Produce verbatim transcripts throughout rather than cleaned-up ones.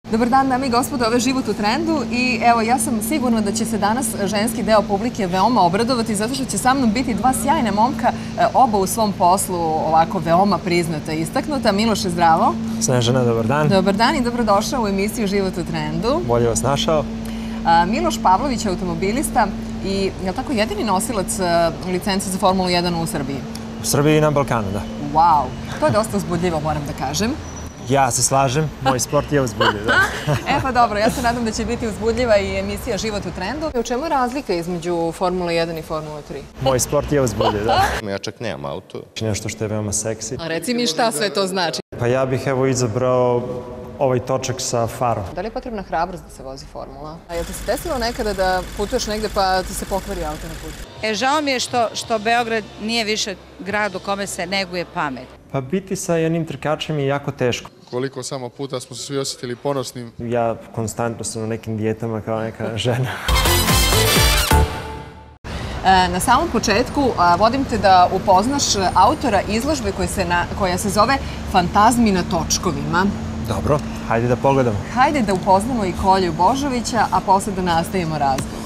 Dobar dan, dame i gospodo, ovo je Život u trendu i evo, ja sam sigurna da će se danas ženski deo publike veoma obradovati zato što će sa mnom biti dva sjajna momka, oba u svom poslu ovako veoma priznata i istaknuta. Miloše, zdravo. Snežana, dobar dan. Dobar dan i dobrodošao u emisiju Život u trendu. Bolje vas našao. Miloš Pavlović je automobilista i je li tako jedini nosilac licence za Formulu jedan u Srbiji? U Srbiji i na Balkanu, da. Wow, to je dosta uzbudljivo, moram da kažem. Ja se slažem, moj sport je uzbudljiv, da. E pa dobro, ja se nadam da će biti uzbudljiva i emisija Život u trendu. U čemu je razlika između Formule jedan i Formule tri? Moj sport je uzbudljiv, da. Ja čak nemam auto. Nešto što je veoma seksi. A reci mi šta sve to znači? Pa ja bih evo izabrao ovaj točak sa farom. Da li je potrebna hrabrost da se vozi formula? A je ti se desilo nekada da putuješ negde pa ti se pokvari auto na putu? E, žao mi je što, što Beograd nije više grad u kome se neguje pamet. Pa biti sa jednim trkačem je jako teško. Koliko samo puta smo se svi osjetili ponosnim. Ja konstantno sam na nekim dijetama kao neka žena. Na samom početku vodim te da upoznaš autora izložbe koja se zove Fantazmi na točkovima. Dobro, hajde da pogledamo. Hajde da upoznamo i Kolju Božovića, a posle da nastavimo razgovor.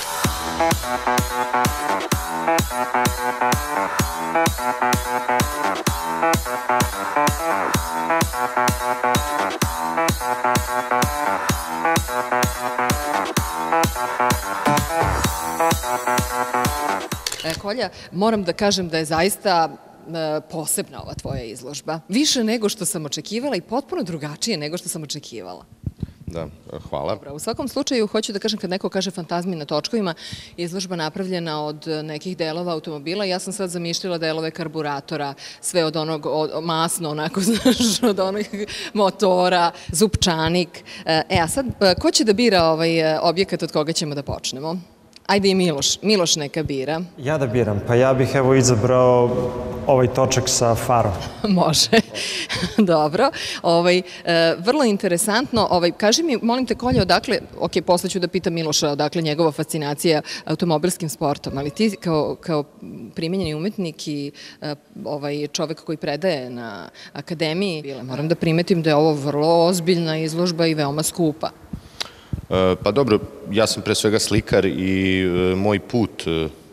Kolja, moram da kažem da je zaista posebna ova tvoja izložba. Više nego što sam očekivala i potpuno drugačije nego što sam očekivala. Da, hvala. U svakom slučaju, hoću da kažem, kad neko kaže Fantazmi na točkovima, izložba napravljena od nekih delova automobila. Ja sam sad zamišljala delove karburatora, sve od onog masno, onako, znaš, od onih motora, zupčanik. E, a sad, ko će da bira ovaj objekat od koga ćemo da počnemo? Ajde i Miloš. Miloš neka bira. Ja da biram. Pa ja bih evo izabrao ovaj točak sa farom. Može. Dobro. Vrlo interesantno. Kaži mi, molim te, Kolja, odakle, ok, posle ću da pitam Miloša odakle njegova fascinacija automobilskim sportom, ali ti kao primenjeni umetnik i čovek koji predaje na akademiji, moram da primetim da je ovo vrlo ozbiljna izložba i veoma skupa. Pa dobro, ja sam pre svega slikar i moj put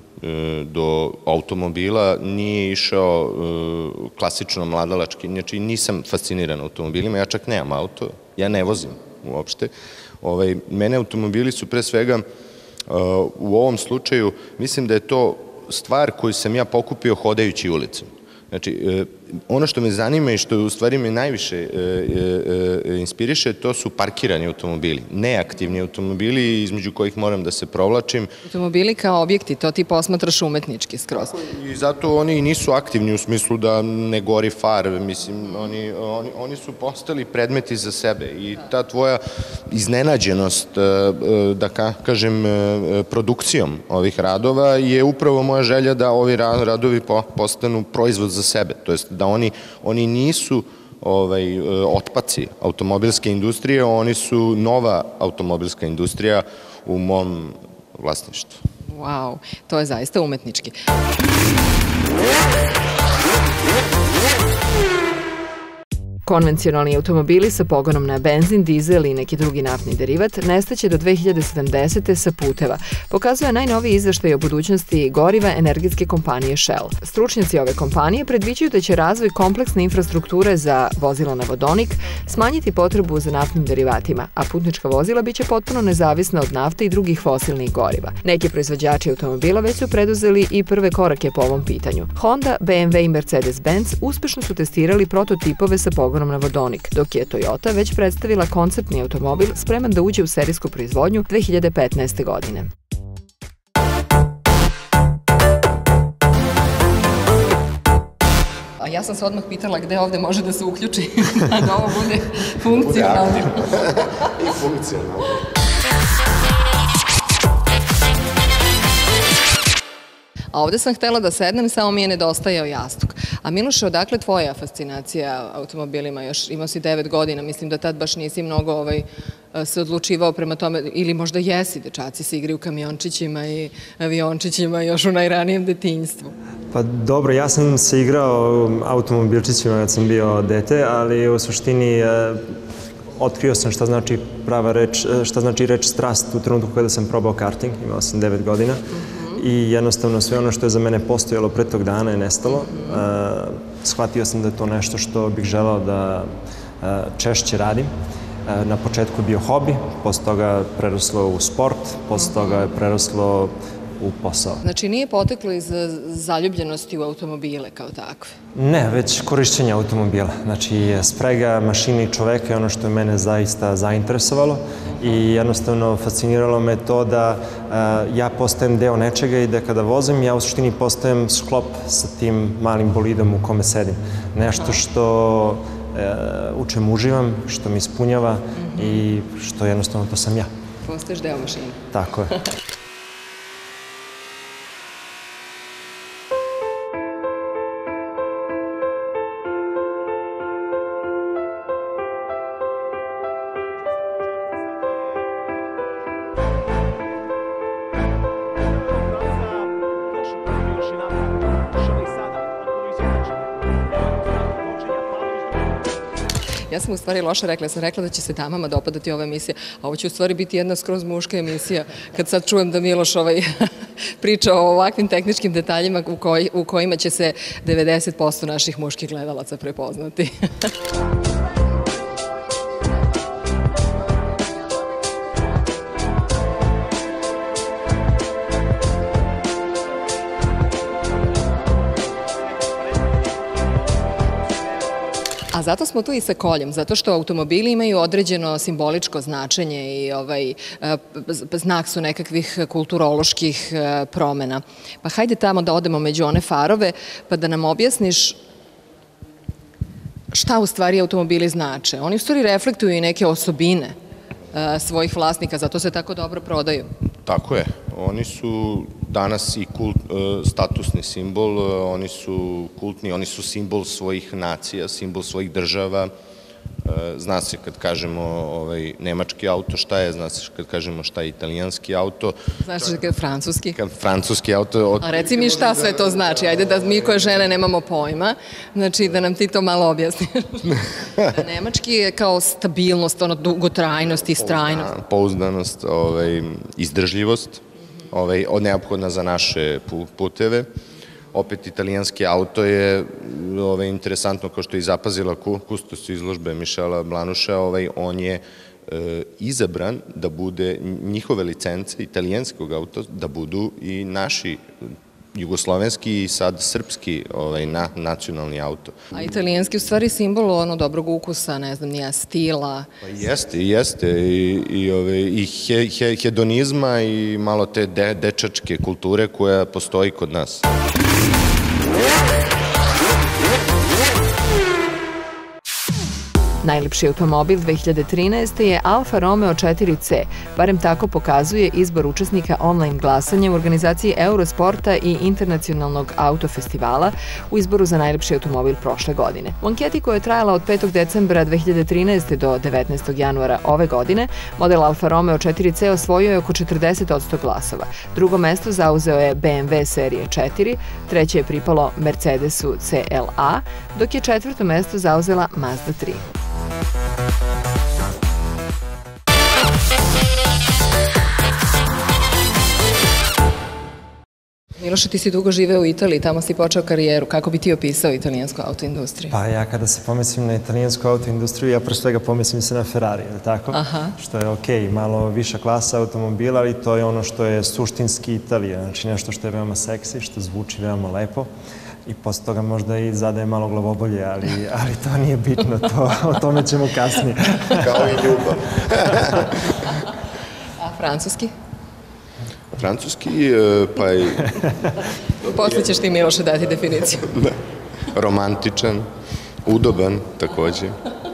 do automobila nije išao klasično mladalački, znači nisam fasciniran automobilima, ja čak nemam auto, ja ne vozim uopšte. Mene automobili su pre svega u ovom slučaju, mislim da je to stvar koju sam ja pokupio hodajući ulicom. Znači, ono što me zanima i što u stvari me najviše inspiriše, to su parkirani automobili, neaktivni automobili između kojih moram da se provlačim. Automobili kao objekti, to ti posmatraš umetnički skroz. I zato oni nisu aktivni u smislu da ne gori far, mislim, oni su postali predmeti za sebe i ta tvoja iznenađenost, da kažem, produkcijom ovih radova je upravo moja želja da ovi radovi postanu proizvod za sebe, to jest da oni nisu otpaci automobilske industrije, oni su nova automobilska industrija u mom vlasništvu. Wow, to je zaista umetnički. Konvencionalni automobili sa pogonom na benzin, dizel i neki drugi naftni derivat nestaće do dve hiljade sedamdesete sa puteva, pokazuje najnoviji izveštaj o budućnosti goriva energetske kompanije Shell. Stručnjaci ove kompanije predviđaju da će razvoj kompleksne infrastrukture za vozila na vodonik smanjiti potrebu za naftnim derivatima, a putnička vozila biće potpuno nezavisna od nafte i drugih fosilnih goriva. Neki proizvođači automobila već su preduzeli i prve korake po ovom pitanju. Honda, B M W i Mercedes-Benz uspešno su testirali prototipove sa pogonom na vodonik, dok je Toyota već predstavila konceptni automobil spreman da uđe u serijsku proizvodnju dve hiljade petnaeste. godine. Ja sam se odmah pitala gde ovde može da se uključi da ovo bude funkcionalno. I funkcionalno. A ovde sam htela da sednem, samo mi je nedostajao jastuk. A Miloše, odakle tvoja fascinacija automobilima? Još imao si devet godina, mislim da tad baš nisi mnogo se odlučivao prema tome, ili možda jesi, dečaci se igraju kamiončićima i aviončićima još u najranijem detinjstvu. Pa dobro, ja sam se igrao automobilčićima kad sam bio dete, ali u suštini otkrio sam šta znači prava reč, šta znači reč strast u trenutku kada sam probao karting, imao sam devet godina i jednostavno sve ono što je za mene postojalo pre tog dana je nestalo. Shvatio sam da je to nešto što bih želao da češće radim. Na početku je bio hobi, posle toga preraslo u sport, posle toga je preraslo u posao. Znači nije poteklo iz zaljubljenosti u automobile kao takve? Ne, već korišćenje automobila. Znači sprega mašine i čoveka je ono što je mene zaista zainteresovalo i jednostavno fasciniralo me to da ja postajem deo nečega i da kada vozim ja u suštini postajem sklop sa tim malim bolidom u kome sedim. Nešto što u čemu uživam, što mi ispunjava i što jednostavno to sam ja. Postaješ deo mašine. Tako je. Ja sam u stvari loše rekla, ja sam rekla da će se damama dopadati ova emisija, a ovo će u stvari biti jedna skroz muška emisija, kad sad čujem da Miloš priča o ovakvim tehničkim detaljima u kojima će se devedeset posto naših muških gledalaca prepoznati. A zato smo tu i sa koljem, zato što automobili imaju određeno simboličko značenje i znak su nekakvih kulturoloških promena. Pa hajde tamo da odemo među one farove pa da nam objasniš šta u stvari automobili znače. Oni u stvari reflektuju i neke osobine svojih vlasnika, zato se tako dobro prodaju. Tako je. Oni su danas i statusni simbol, oni su kultni, oni su simbol svojih nacija, simbol svojih država. Zna se kad kažemo nemački auto šta je, zna se kad kažemo šta je italijanski auto. Znaš kad je francuski? Kad francuski auto... A reci mi šta sve to znači, ajde da mi koje žene nemamo pojma, znači da nam ti to malo objasniš. Nemački je kao stabilnost, dugotrajnost i strajnost. Pouzdanost, izdržljivost, neophodna za naše puteve. Opet, italijanski auto je interesantno, kao što je i zapazila kustos izložbe Mišela Blanuša, on je izabran da bude njihove licence italijanskog auta, da budu i naši jugoslovenski i sad srpski nacionalni auto. A italijanski u stvari simbol ono dobrog ukusa, ne znam, nija stila. Jeste, jeste. I hedonizma i malo te dečačke kulture koja postoji kod nas. Najlepši automobil dve hiljade trinaeste. je Alfa Romeo četiri ce, barem tako pokazuje izbor učesnika online glasanja u organizaciji Eurosporta i Internacionalnog autofestivala u izboru za najlepši automobil prošle godine. U anketi koja je trajala od petog decembra dve hiljade trinaeste. do devetnaestog januara ove godine, model Alfa Romeo četiri ce osvojio je oko četrdeset posto glasova. Drugo mesto zauzeo je be em ve serije četiri, treće je pripalo Mercedesu ce el a, dok je četvrto mesto zauzela Mazda tri. Miloše, ti si dugo živeo u Italiji, tamo si počeo karijeru. Kako bi ti opisao italijansku autoindustriju? Pa ja kada se pomislim na italijansku autoindustriju, ja pre svega pomislim se na Ferrari, ili tako? Što je okej, malo viša klasa automobila, ali to je ono što je suštinski Italija, znači nešto što je veoma seksi, što zvuči veoma lepo. I posle toga možda i zadaje malo glavobolje, ali to nije bitno, o tome ćemo kasnije. Kao i ljubav. A francuski? Francuski, pa i... Posle ćeš ti, Miloše, dati definiciju. Romantičan, udoban takođe.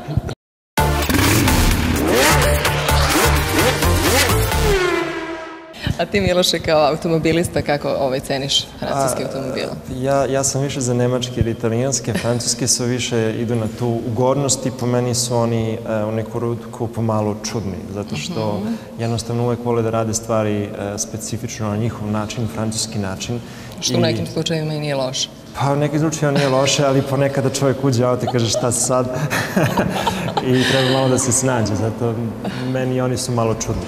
A ti, Miloše, kao automobilista, kako ceniš francuski automobil? Ja sam više za nemačke ili italijanske. Francuske su više, idu na tu ugodnost i po meni su oni u neku ruku pomalo čudni, zato što jednostavno uvek vole da rade stvari specifično na njihov način, francuski način. Što u nekim slučajima i nije loše. Pa neki zvučio nije loše, ali ponekada čovjek uđe u auto i kaže šta sad i treba malo da se snađe, zato meni oni su malo čudni.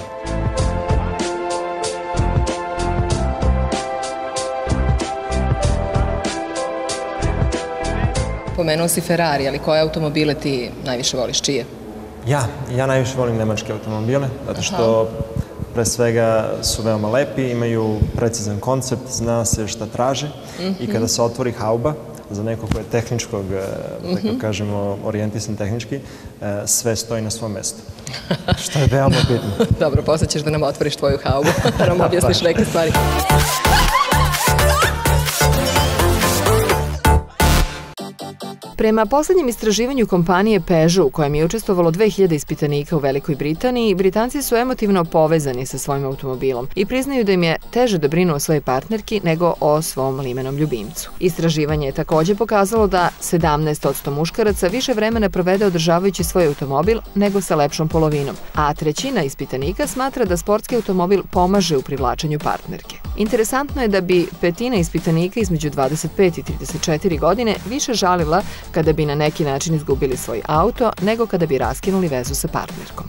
Pomenuo si Ferrari, ali koje automobile ti najviše voliš, čije? Ja, ja najviše volim nemačke automobile, zato što pre svega su veoma lepi, imaju precizan koncept, zna se šta traže i kada se otvori hauba, za neko ko je tehničkog, tako kažemo, orijentisan tehnički, sve stoji na svom mestu. Što je veoma bitno. Dobro, posle ćeš da nam otvoriš tvoju haubu, da nam objasniš neke stvari. Prema poslednjem istraživanju kompanije Peugeot, u kojem je učestvovalo dve hiljade ispitanika u Velikoj Britaniji, Britanci su emotivno povezani sa svojim automobilom i priznaju da im je teže da brinu o svojoj partnerki nego o svom limenom ljubimcu. Istraživanje je takođe pokazalo da sedamnaest posto muškaraca više vremena provede održavajući svoj automobil nego sa lepšom polovinom, a trećina ispitanika smatra da sportski automobil pomaže u privlačenju partnerke. Interesantno je da bi petina ispitanika između dvadeset pet i trideset četiri godine više žalila kada bi na neki način izgubili svoj auto, nego kada bi raskinuli vezu sa partnerkom.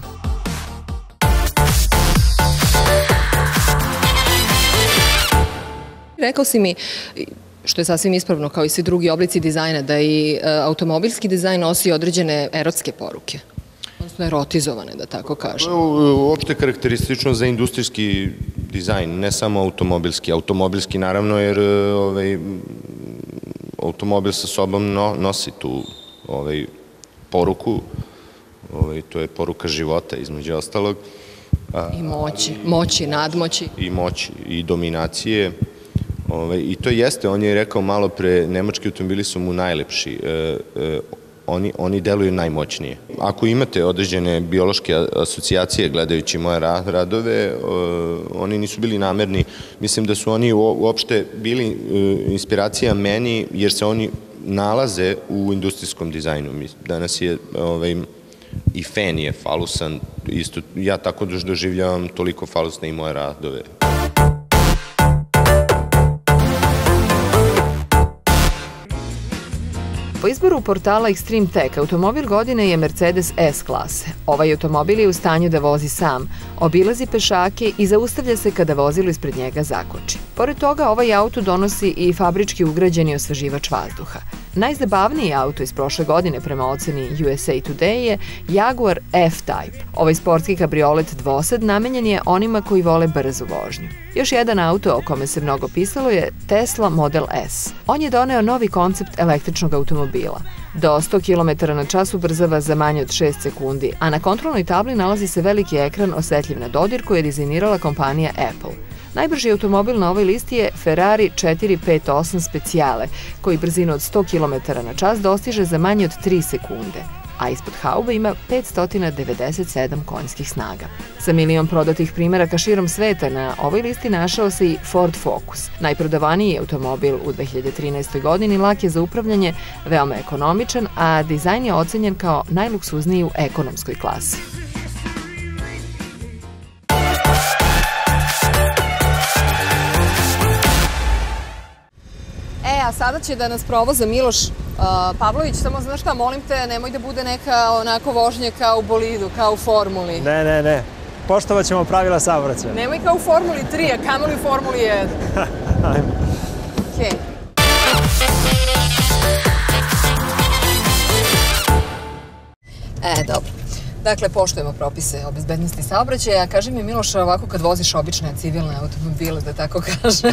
Rekao si mi, što je sasvim ispravno kao i svi drugi oblici dizajna, da i automobilski dizajn nosi određene erotske poruke. Odnosno erotizovane, da tako kažem. Uopšte karakteristično za industrijski dizajn, ne samo automobilski. Automobilski naravno jer automobil sa sobom nosi tu poruku, to je poruka života između ostalog. I moći, moći, nadmoći. I moći, i dominacije. I to jeste, on je rekao malo pre, nemački automobili su mu najlepši. Oni deluju najmoćnije. Ako imate određene biološke asocijacije gledajući moje radove, oni nisu bili namerni. Mislim da su oni uopšte bili inspiracija meni jer se oni nalaze u industrijskom dizajnu. Danas je i fen je falusan, ja tako doživljavam toliko falusne i moje radove. Po izboru portala Extreme Tech, automobil godine je Mercedes S klase. Ovaj automobil je u stanju da vozi sam, obilazi pešake i zaustavlja se kada vozilo ispred njega zakoči. Pored toga, ovaj auto donosi i fabrički ugrađeni osveživač vazduha. Najzabavniji auto iz prošle godine prema oceni U S A Today je Jaguar F-Type. Ovaj sportski kabriolet dvosed namenjen je onima koji vole brzu vožnju. Još jedan auto o kome se mnogo pisalo je Tesla Model S. On je doneo novi koncept električnog automobila. Do sto kilometara na čas ubrzava za manje od šest sekundi, a na kontrolnoj tabli nalazi se veliki ekran osetljiv na dodir koji je dizajnirala kompanija Apple. Najbrži automobil na ovoj listi je Ferrari četiri pet osam Speciale, koji brzinu od sto kilometara na čas dostiže za manje od tri sekunde, a ispod haube ima petsto devedeset sedam konjskih snaga. Sa milion prodatih primeraka širom sveta na ovoj listi našao se i Ford Focus. Najprodavaniji automobil u dve hiljade trinaestoj. godini, lak je za upravljanje, veoma ekonomičan, a dizajn je ocenjen kao najluksuzniji u ekonomskoj klasi. A sada će da nas provoza Miloš Pavlović, samo znaš šta, molim te, nemoj da bude neka onako vožnja kao u bolidu, kao u Formuli. Ne, ne, ne. Poštovat ćemo pravila saobraćaja. Nemoj kao u Formuli tri, a kamoli u Formuli jedan. Ajmo. Okej. E, dobro. Dakle, poštujemo propise o bezbednosti saobraćaja. Kaži mi, Miloš, ovako kad voziš obične civilne automobile, da tako kažem,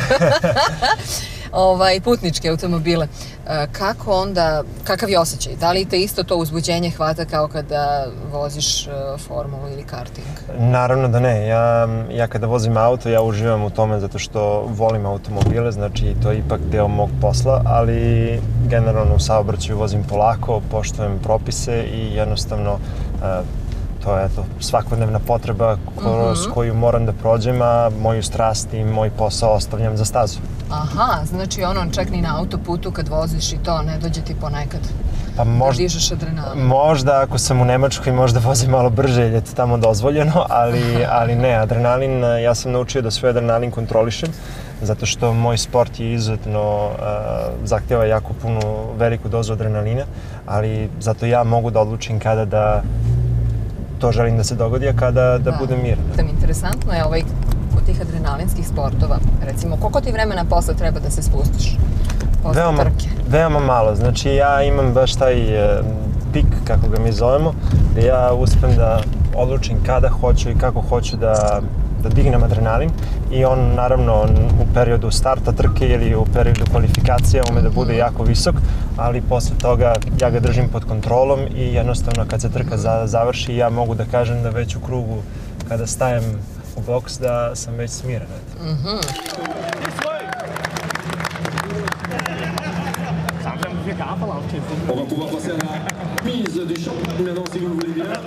putničke automobile, kako onda, kakav je osjećaj? Da li te isto to uzbuđenje hvata kao kada voziš formulu ili karting? Naravno da ne. Ja kada vozim auto, ja uživam u tome zato što volim automobile, znači to je ipak deo mog posla, ali generalno u saobraćaju vozim polako, poštujem propise i jednostavno to je svakodnevna potreba kroz koju moram da prođem, a moju strast i moj posao ostavljam za stazu. Aha, znači ono čak ni na autoputu kad voziš i to ne dođe ti ponekad Pa možda, da dižeš adrenalin. Možda ako sam u Nemačkoj možda vozim malo brže jer je to tamo dozvoljeno, ali, ali ne, adrenalin, ja sam naučio da svoj adrenalin kontrolišem, zato što moj sport je izuzetno, uh, zahtjeva jako punu, veliku dozu adrenalina, ali zato ja mogu da odlučim kada da to želim da se dogodi, a kada da, da budem miran. Da mi interesantno je ovaj, kod tih adrenalinskih sportova, recimo, koliko ti vremena posle treba da se spustiš? Veoma, veoma malo. Znači ja imam baš taj e, pik, kako ga mi zovemo, gde ja uspem da odlučim kada hoću i kako hoću da, da dignem adrenalin i on naravno u periodu starta trke ili u periodu kvalifikacija ume da bude jako visok, ali posle toga ja ga držim pod kontrolom i jednostavno kad se trka za, završi ja mogu da kažem da već u krugu kada stajem u boks da sam već smiren. Mhm. On va pouvoir passer à la mise du champion maintenant si vous le voulez bien.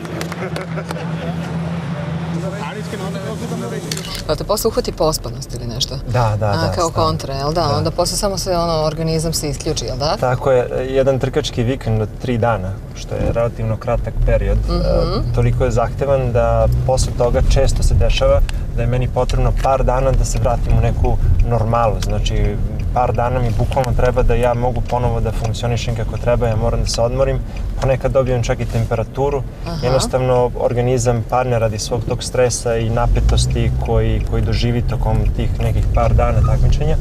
Pa te posle uhvati pospanost ili nešto? Da, da, da. A, kao kontra, jel da? Onda posle samo se ono, organizam se isključi, jel da? Tako je, jedan trkački vikend od tri dana, što je relativno kratak period, toliko je zahtevan da posle toga često se dešava da je meni potrebno par dana da se vratim u neku normalu. Znači, par dana mi bukvalno treba da ja mogu ponovo da funkcionišem kako treba, ja moram da se odmorim, ponekad dobijem čak i temperaturu. Jednostavno, organizam padne radi svog tog stresa i napetosti koji, koji doživi tokom tih nekih par dana takmičenja.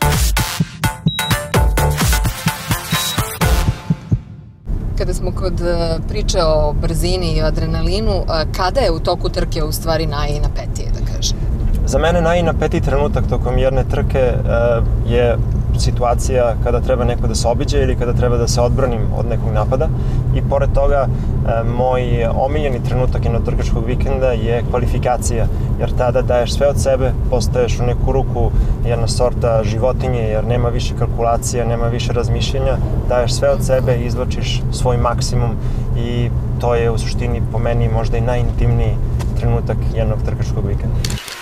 Kada smo kod priče o brzini i adrenalinu, kada je u toku trke u stvari najnapetije, da kažem? Za mene najnapetiji trenutak tokom jedne trke je situacija kada treba neko da se obiđe ili kada treba da se odbranim od nekog napada. I pored toga, moj omiljeni trenutak jednotrkačkog vikenda je kvalifikacija, jer tada daješ sve od sebe, postaješ u neku ruku jedna sorta životinje, jer nema više kalkulacija, nema više razmišljenja, daješ sve od sebe i izvlačiš svoj maksimum i to je u suštini po meni možda i najintimniji trenutak jednog trkačkog vikenda.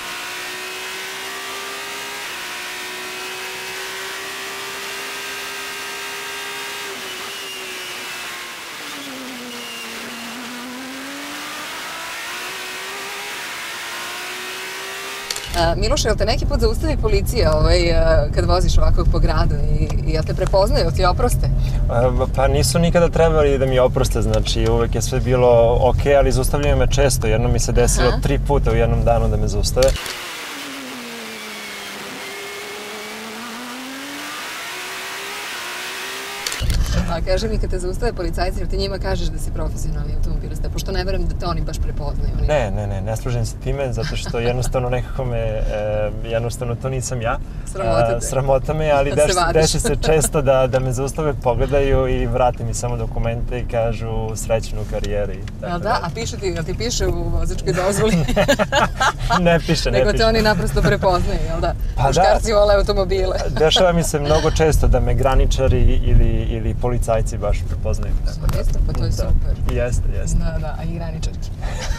Miloše, jel te neki put zaustavi policija ovaj, kad voziš ovako po gradu i jel te prepoznaju, jel ti oproste? Pa nisu nikada trebali da mi oproste, znači uvek je sve bilo ok, ali zaustavljaju me često. Jedno mi se desilo tri puta u jednom danu da me zaustave. A kaži mi kad te zaustave policajci, jer ti njima kažeš da si profesionalni automobilista, pošto ne verujem da te oni baš prepoznaju. Ne, ne, ne, ne služim se time, zato što jednostavno nekako me, jednostavno to nisam ja. Sramota te. Sramota me, ali desi se često da, da me zaustave, pogledaju i vrate mi samo dokumente i kažu srećnu karijeri. Jel da? A piše ti, jel ti piše u vozačkoj dozvoli? Ne piše, ne piše. Nego te oni naprosto prepoznaju, jel da? Muškarci vole automobile. Dešava mi se mnogo često da me graničari ili, ili policajci baš prepoznaju. Jeste, pa to je super. Jeste, jeste. Da, da, a i graničarki.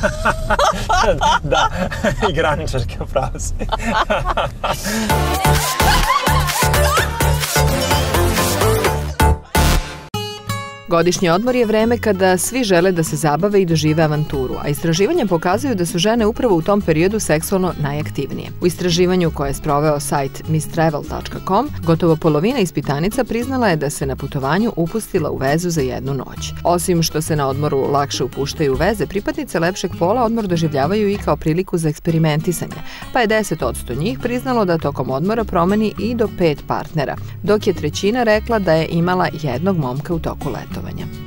Da, i graničarki, upravo si. Godišnji odmor je vreme kada svi žele da se zabave i dožive avanturu, a istraživanja pokazuju da su žene upravo u tom periodu seksualno najaktivnije. U istraživanju koje je sproveo sajt miss travel tačka com, gotovo polovina ispitanica priznala je da se na putovanju upustila u vezu za jednu noć. Osim što se na odmoru lakše upuštaju u veze, pripadnice lepšeg pola odmor doživljavaju i kao priliku za eksperimentisanje, pa je deset posto njih priznalo da tokom odmora promeni i do pet partnera, dok je trećina rekla da je imala jednog momka u toku leta.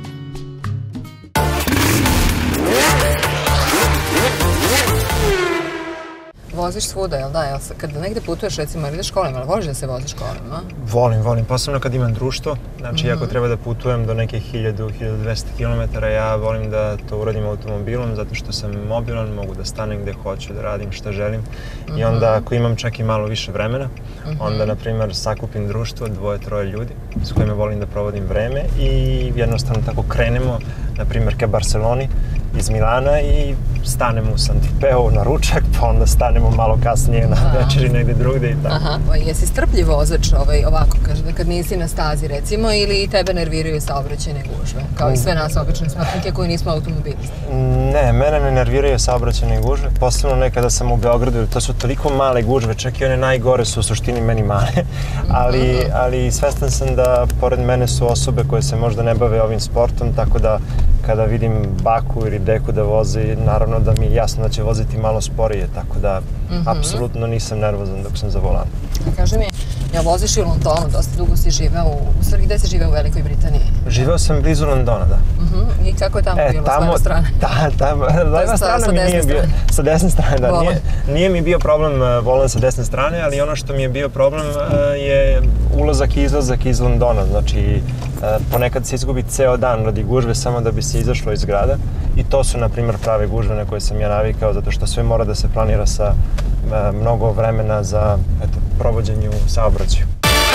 Voziš svuda, jel da? Kada negde putuješ, recimo, ili ideš kolima, ali voliš da se voziš kolima? Volim, volim, posebno kad imam društvo. Znači, ako treba da putujem do nekih hiljadu do hiljadu dvesta kilometara, ja volim da to uradim automobilom, zato što sam mobilan, mogu da stanem gde hoću, da radim šta želim. I onda, ako imam čak i malo više vremena, onda, na primjer, sakupim društvo, dvoje, troje ljudi s kojima volim da provodim vreme i jednostavno tako krenemo, na primjer, ka Barceloni iz Milana i stanemo u Santipeu na ručak, pa onda stanemo malo kasnije na večeri negde drugde i tako. Aha, jesi strpljiv vozač ovako, kaže, kad nisi na stazi recimo, ili tebe nerviraju saobraćajne gužve, kao i sve nas obične smrtnike koji nismo automobilisti? Ne, mene ne nerviraju saobraćajne gužve, posebno nekada sam u Beogradu, jer to su toliko male gužve, čak i one najgore su u suštini meni male, ali svestan sam da pored mene su osobe koje se možda ne bave ovim sportom, tako da kada vidim baku ili deku da vozi, naravno da mi je jasno da će voziti malo sporije, tako da apsolutno nisam nervozan dok sam za volanom. Kaži mi, ja voziš i u Londonu, dosta dugo si živeo, u stvari gde si živeo u Velikoj Britaniji? Živeo sam blizu Londona, da. I kako je tamo bilo, s leve strane? Da, tamo, leva strana mi nije bio, sa desne strane, da, nije mi bio problem volan sa desne strane, ali ono što mi je bio problem je ulazak i izlazak iz Londona, znači ponekad se izgubi ceo dan radi gužve samo da bi se izašlo iz grada i to su, na primjer, prave gužve na koje sam ja navikao, zato što sve mora da se planira sa mnogo vremena za provođenje u saobraćaju.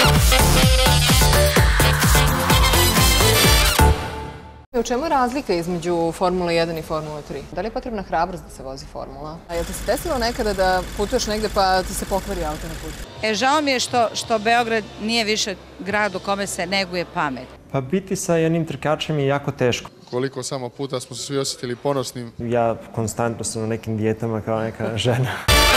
U čemu je razlika između Formule jedan i Formule tri? Da li je potrebna hrabrost da se vozi Formula? A je li ti se desilo nekada da putuješ negde pa ti se pokvari auto na putu? E, žao mi je što Beograd nije više grad u kome se neguje pamet. Pa biti sa jednim trkačem je jako teško. Koliko samo puta smo se svi osjetili ponosnim. Ja konstantno sam na nekim dijetama kao neka žena.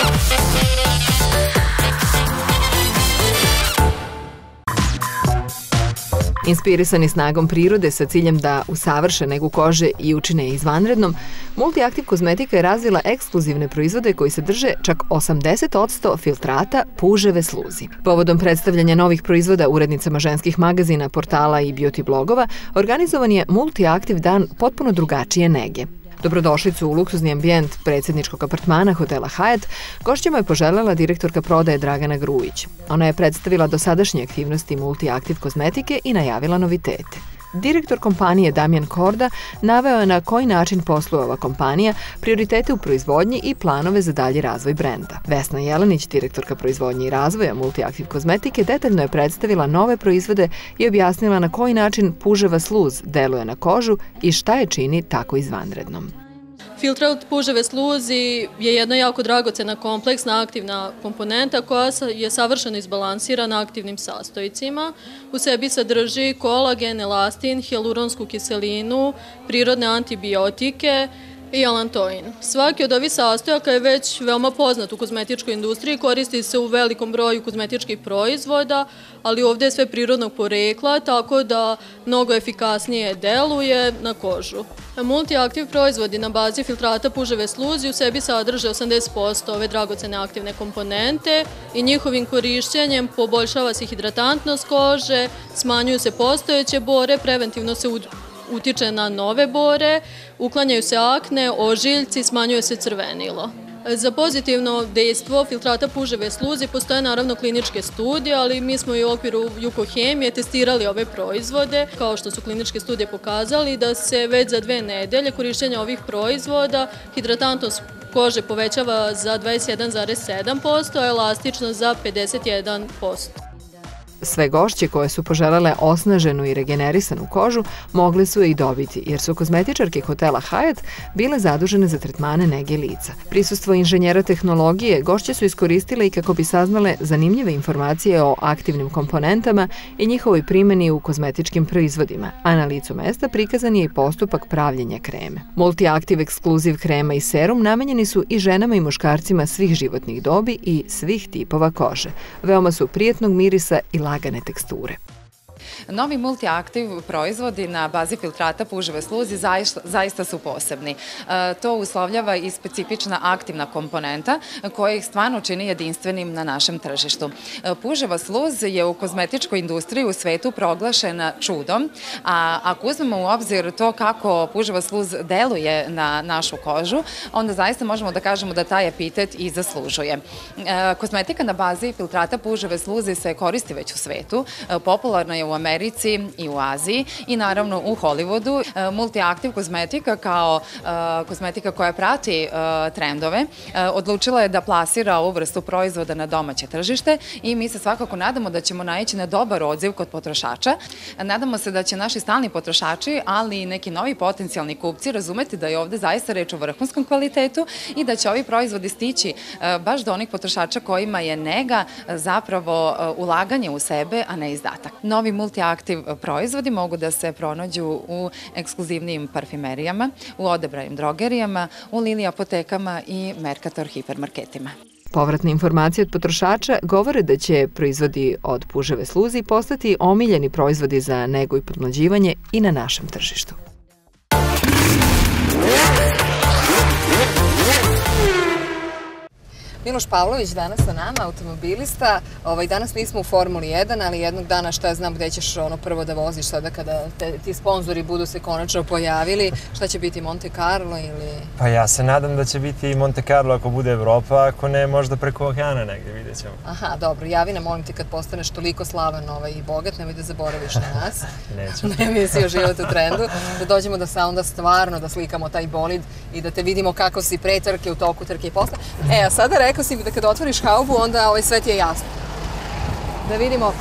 Inspirisani snagom prirode sa ciljem da usavrše negu kože i učine je izvanrednom, Multiaktiv kozmetika je razvila ekskluzivne proizvode koji sadrže čak osamdeset posto filtrata puževe sluzi. Povodom predstavljanja novih proizvoda urednicama ženskih magazina, portala i beauty blogova, organizovan je Multiaktiv dan potpuno drugačije nege. Dobrodošlicu u luksuzni ambijent predsjedničkog apartmana hotela Hyatt gošćama je poželjela direktorka prodaje Dragana Grujić. Ona je predstavila dosadašnje aktivnosti Multiaktiv kozmetike i najavila novitete. Direktor kompanije Damjan Korda naveo je na koji način posluje ova kompanija, prioritete u proizvodnji i planove za dalji razvoj brenda. Vesna Jelenić, direktorka proizvodnje i razvoja Multiaktiv kozmetike, detaljno je predstavila nove proizvode i objasnila na koji način puževa sluz deluje na kožu i šta je čini tako izvanrednom. Filtrat puževe sluzi je jedna jako dragocena kompleksna aktivna komponenta koja je savršeno izbalansirana aktivnim sastojcima. U sebi sadrži kolagen, elastin, hijaluronsku kiselinu, prirodne antibiotike i alantoin. Svaki od ovih sastojaka je već veoma poznat u kozmetičkoj industriji, koristi se u velikom broju kozmetičkih proizvoda, ali ovdje je sve prirodnog porekla, tako da mnogo efikasnije deluje na kožu. Multiaktiv proizvodi na bazi filtrata puževe sluzi u sebi sadrže osamdeset posto ove dragocene aktivne komponente i njihovim korišćenjem poboljšava se hidratantnost kože, smanjuju se postojeće bore, preventivno se utiče na nove bore, uklanjaju se akne, ožiljci, smanjuje se crvenilo. Za pozitivno dejstvo filtrata puževe sluzi postoje naravno kliničke studije, ali mi smo i u okviru Jukohemije testirali ove proizvode, kao što su kliničke studije pokazali da se već za dve nedelje korišćenja ovih proizvoda hidratantnost kože povećava za dvadeset jedan zarez sedam posto, a elastičnost za pedeset jedan posto. Sve gošće koje su poželele osnaženu i regenerisanu kožu mogle su je i dobiti, jer su kozmetičarke hotela Hyatt bile zadužene za tretmane nege lica. Prisustvo inženjera tehnologije gošće su iskoristile i kako bi saznale zanimljive informacije o aktivnim komponentama i njihovoj primjeni u kozmetičkim proizvodima, a na licu mesta prikazan je i postupak pravljenja kreme. Multiaktiv ekskluziv krema i serum namenjeni su i ženama i muškarcima svih životnih dobi i svih tipova kože. Veoma su prijetnog mirisa i lagane teksture. Novi Multiaktiv proizvodi na bazi filtrata puževe sluzi zaista su posebni. To uslovljava i specifična aktivna komponenta koja ih stvarno čini jedinstvenim na našem tržištu. Puževa sluz je u kozmetičkoj industriji u svetu proglašena čudom, a ako uzmemo u obzir to kako puževa sluz deluje na našu kožu, onda zaista možemo da kažemo da taj epitet i zaslužuje. Kozmetika na bazi filtrata puževe sluzi se koristi već u svetu, popularna je u Americi, Americi i u Aziji i naravno u Hollywoodu. Multi-Active kozmetika kao kozmetika koja prati trendove odlučila je da plasira ovu vrstu proizvoda na domaće tržište i mi se svakako nadamo da ćemo naići na dobar odziv kod potrošača. Nadamo se da će naši stalni potrošači, ali i neki novi potencijalni kupci razumeti da je ovde zaista reč o vrhunskom kvalitetu i da će ovi proizvodi stići baš do onih potrošača kojima je nega zapravo ulaganje u sebe, a ne izdatak. Novi Multi-Active proizvodi mogu da se pronađu u ekskluzivnijim parfimerijama, u odabranim drogerijama, u Lili apotekama i Mercator hipermarketima. Povratne informacije od potrošača govore da će proizvodi od puževe sluzi postati omiljeni proizvodi za negu i podmlađivanje i na našem tržištu. Miloš Pavlović danas sa nama, automobilista. Danas nismo u Formuli jedan, ali jednog dana šta ja znam gde ćeš ono prvo da voziš sada kada ti sponzori budu se konačno pojavili. Šta će biti, Monte Carlo ili... Pa ja se nadam da će biti Monte Carlo ako bude Evropa, ako ne možda preko okeana negde, vidjet ćemo. Aha, dobro, javi nam, molim ti, kad postaneš toliko slavan i bogat, nemoj da zaboraviš na nas. Neću. Na emisiju Život u trendu, da dođemo da se onda stvarno da slikamo taj bolid i da te vidimo kako si pre trke, u toku trke i posle. E, a sada rekao si da kada otvoriš haubu, onda sve ti je jasno. Da vidimo.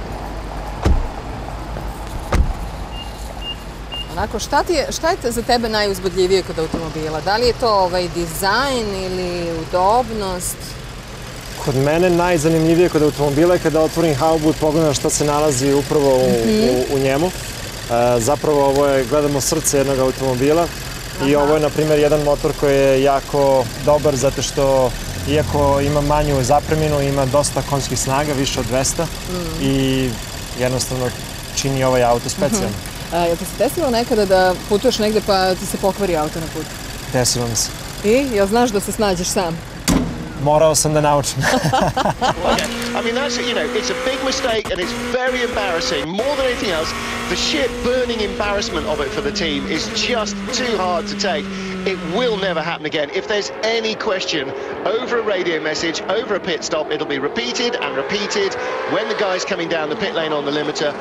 Onako, šta je za tebe najuzbudljivije kod automobila? Da li je to dizajn ili udobnost? Kod mene najzanimljivije kod automobila je kada otvorim haubu i pogledam šta se nalazi upravo u njemu. Zapravo ovo je, gledamo srce jednog automobila i ovo je, na primjer, jedan motor koji je jako dobar zato što iako ima manju zapreminu, ima dosta konjskih snaga, više od dvesta i jednostavno čini ovaj auto specijalno. Jel ti se desilo nekada da putuješ negde pa ti se pokvari auto na putu? Desilo mi se. I? Jel znaš da se snađeš sam? Morao sam da naučim. I mean, that's, you know, it's a big mistake and it's very embarrassing. More than anything else, the sheer burning embarrassment of it for the team is just too hard to take. It will never happen again. If there's any question, over a radio message, over a pit stop, it'll be repeated and repeated when the guy's coming down the pit lane on the limiter.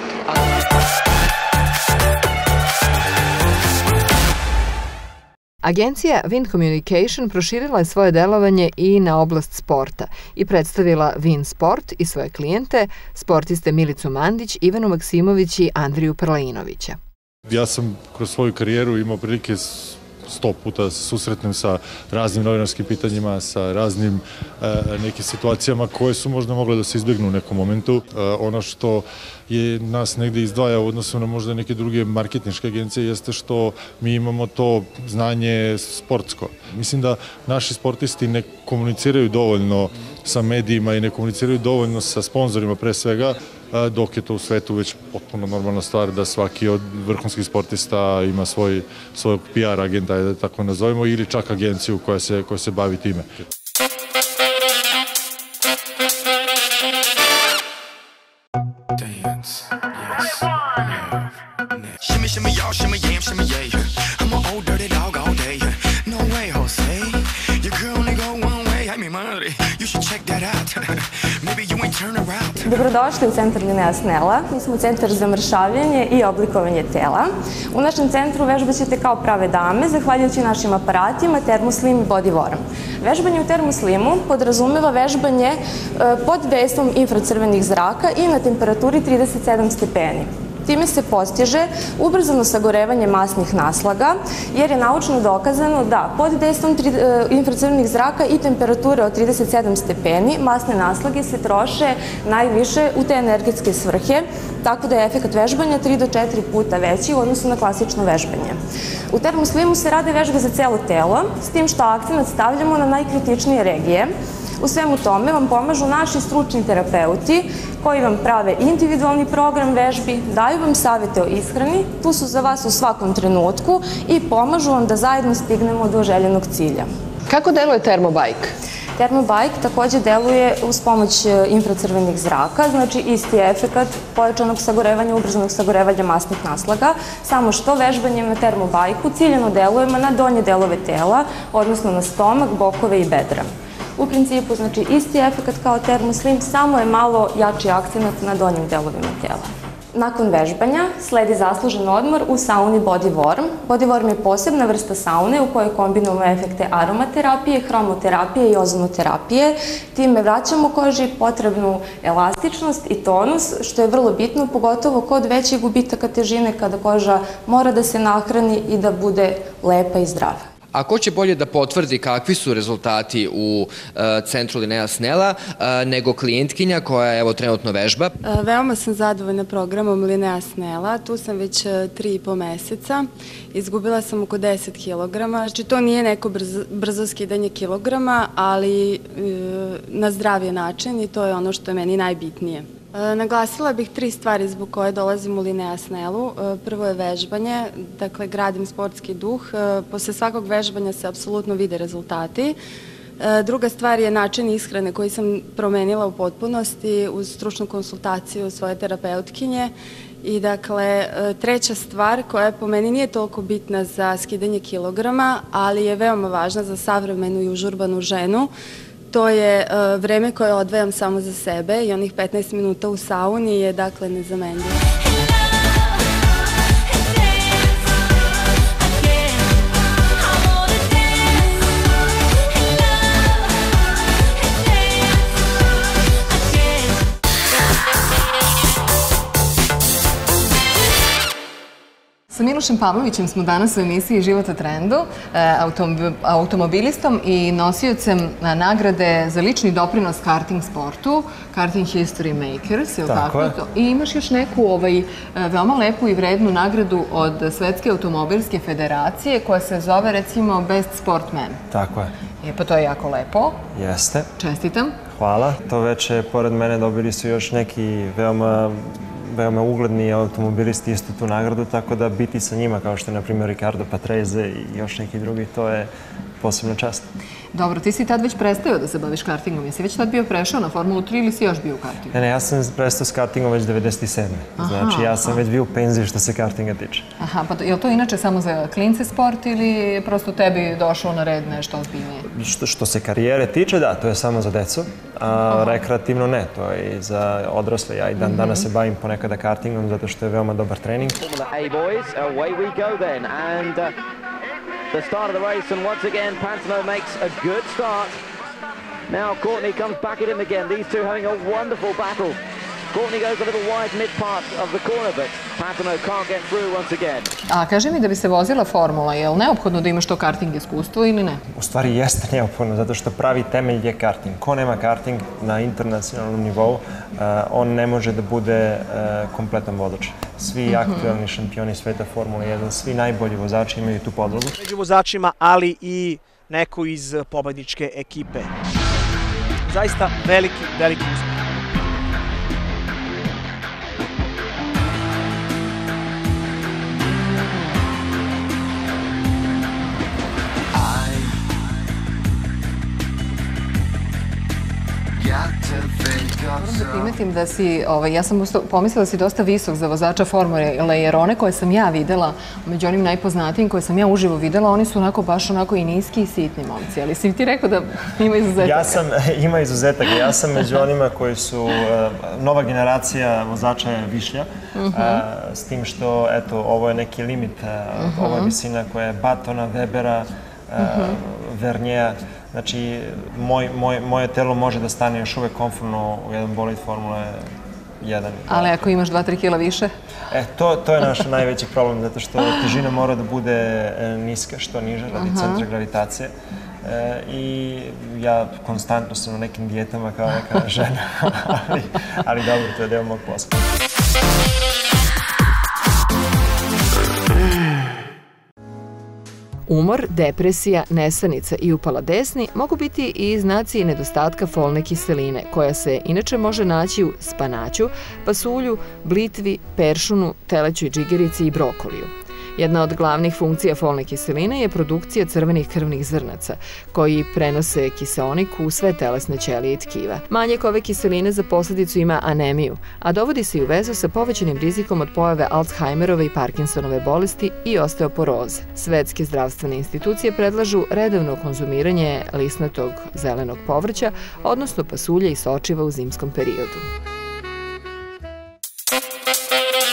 Agencija Wind Communication proširila je svoje delovanje i na oblast sporta i predstavila Wind Sport i svoje klijente, sportiste Milicu Mandić, Ivanu Maksimović i Andriju Prlainovića. Ja sam kroz svoju karijeru imao prilike sto puta da se susretnem sa raznim novinarskim pitanjima, sa raznim nekim situacijama koje su možda mogle da se izbjegnu u nekom momentu. Ono što je nas negde izdvaja u odnosu na možda neke druge marketinške agencije jeste što mi imamo to znanje sportsko. Mislim da naši sportisti ne komuniciraju dovoljno sa medijima i ne komuniciraju dovoljno sa sponzorima pre svega, dok je to u svetu već potpuno normalna stvar da svaki od vrhunskih sportista ima svojeg P R agenta, da tako nazovemo, ili čak agenciju koja se bavi time. Dobrodošli u centar Linea Snella. Mi smo centar za mršavljenje i oblikovanje tela. U našem centru vežbaćete kao prave dame, zahvaljujući našim aparatima Thermoslim i Body Warm. Vežbanje u Thermoslimu podrazumeva vežbanje pod dejstvom infracrvenih zraka i na temperaturi trideset sedam stepeni. Time se postiže ubrzano sagorevanje masnih naslaga, jer je naučno dokazano da pod dejstvom infracrvenih zraka i temperature od trideset sedam stepeni masne naslage se troše najviše u te energetske svrhe, tako da je efekat vežbanja tri do četiri puta veći u odnosu na klasično vežbanje. U Thermoslimu se rade vežbe za celo telo, s tim što akcenat stavljamo na najkritičnije regije. U svemu tome vam pomažu naši stručni terapeuti koji vam prave individualni program vežbi, daju vam savete o ishrani, tu su za vas u svakom trenutku i pomažu vam da zajedno stignemo do željenog cilja. Kako deluje Thermobike? Thermobike takođe deluje uz pomoć infracrvenih zraka, znači isti efekat pojačanog sagorevanja, ubrzanog sagorevanja masnih naslaga, samo što vežbanjem na Thermobike-u ciljano delujemo na donje delove tela, odnosno na stomak, bokove i bedra. U principu, znači, isti efekat kao Thermoslim, samo je malo jači akcenat na donjim delovima tela. Nakon vežbanja sledi zaslužen odmor u sauni Body Warm. Body Warm je posebna vrsta saune u kojoj kombinujemo efekte aromaterapije, hromoterapije i ozonoterapije. Time vraćamo koži potrebnu elastičnost i tonus, što je vrlo bitno, pogotovo kod većih gubitaka težine kada koža mora da se nahrani i da bude lepa i zdrava. A ko će bolje da potvrdi kakvi su rezultati u centru Linnea Snella nego klijentkinja koja evo trenutno vežba? Veoma sam zadovoljna programom Linnea Snella. Tu sam već tri i po meseca. Izgubila sam oko deset kilograma. Znači to nije neko brzo skidanje kilograma, ali na zdravije način i to je ono što je meni najbitnije. Naglasila bih tri stvari zbog koje dolazim u Linnea Snellu. Prvo je vežbanje, dakle gradim sportski duh. Posle svakog vežbanja se apsolutno vide rezultati. Druga stvar je način ishrane koji sam promenila u potpunosti uz stručnu konsultaciju svoje terapeutkinje. I dakle, treća stvar koja po meni nije toliko bitna za skidanje kilograma, ali je veoma važna za savremenu i užurbanu ženu, to je vreme koje odvajam samo za sebe i onih petnaest minuta u sauni je dakle nezamenljivo. Sa Milošem Pavlovićem smo danas u emisiji Život o trendu, automobilistom i nosiocem nagrade za lični doprinos karting sportu, Karting History Makers, je li tako? I imaš još neku veoma lepu i vrednu nagradu od Svetske automobilske federacije koja se zove recimo Best Sportman. Tako je. E pa to je jako lepo. Jeste. Čestitam. Hvala. To veče, pored mene, dobili su još neki veoma veoma ugledni automobilisti isto tu nagradu, tako da biti sa njima, kao što je, na primjer, Ricardo Patrese i još neki drugi, to je posebna čast. Dobro, ti si tad već prestao da se baviš kartingom. Jesi već tad bio prešao na Formulu tri ili si još bio u kartingu? Ne, ne, ja sam prestao s kartingom već devedeset sedme. Znači, ja sam već bio u penziji što se kartinga tiče. Aha, pa je li to inače samo za klince sport ili je prosto tebi došlo na red nešto ozbiljnije? Što se karijere tiče, da, to je samo za decu. Rekreativno ne, to je i za odrasle. Ja i dan danas se bavim ponekada kartingom zato što je veoma dobar trening. The start of the race, and once again Pantano makes a good start. Now Courtney comes back at him again. These two having a wonderful battle. Courtney goes a little wide mid part of the corner, but Pantano can't get through once again. A kaži mi, da bi se vozila formula, je li neophodno da imaš to karting iskustvo ili ne? U stvari jeste neophodno, zato što pravi temelj je karting. Ko nema karting na internacionalnom nivou, on ne može da bude kompletan vozač. Svi aktualni šampioni sveta Formule jedan, svi najbolji vozači imaju tu podlogu. Među vozačima, ali i neko iz pobedničke ekipe. Zaista veliki, veliki uspeh. Moram da primetim da si, ja sam pomislila da si dosta visok za vozača Formule, jer one koje sam ja videla, među onim najpoznatijim koje sam ja uživo videla, oni su onako baš onako i niski i sitni momci, ali si ti rekao da ima izuzetaka? Ja sam, ima izuzetaka, ja sam među onima koji su, nova generacija vozača je višlja, s tim što, eto, ovo je neki limit, ovo je visina koja je Batona, Webera, Vernjeja. Znači, moje telo može da stane još uvek komfortno u jedan bolid Formule jedan. Ali ako imaš dva do tri kila više? E, to je naš najveći problem, zato što težina mora da bude niska, što niže, radi centra gravitacije. I ja konstantno sam na nekim dijetama kao neka žena, ali dobro, to je deo mog posla. Umor, depresija, nesanica i upala desni mogu biti i znaci nedostatka folne kiseline, koja se inače može naći u spanaću, pasulju, blitvi, peršunu, telećoj džigerici i brokoliju. Jedna od glavnih funkcija folne kiseline je produkcija crvenih krvnih zrnaca, koji prenose kiseonik u sve telesne ćelije i tkiva. Manjak ove kiseline za posledicu ima anemiju, a dovodi se i u vezu sa povećanim rizikom od pojave Alzheimerove i Parkinsonove bolesti i osteoporoze. Svetske zdravstvene institucije predlažu redovno konzumiranje lisnatog zelenog povrća, odnosno pasulja i sočiva u zimskom periodu.